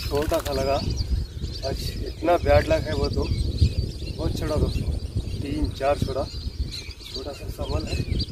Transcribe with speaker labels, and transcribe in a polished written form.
Speaker 1: छोटा सा लगा। आज इतना बैड लक है वो तो बहुत छोटा दोस्तों, 3-4 छोटा सा संभल है।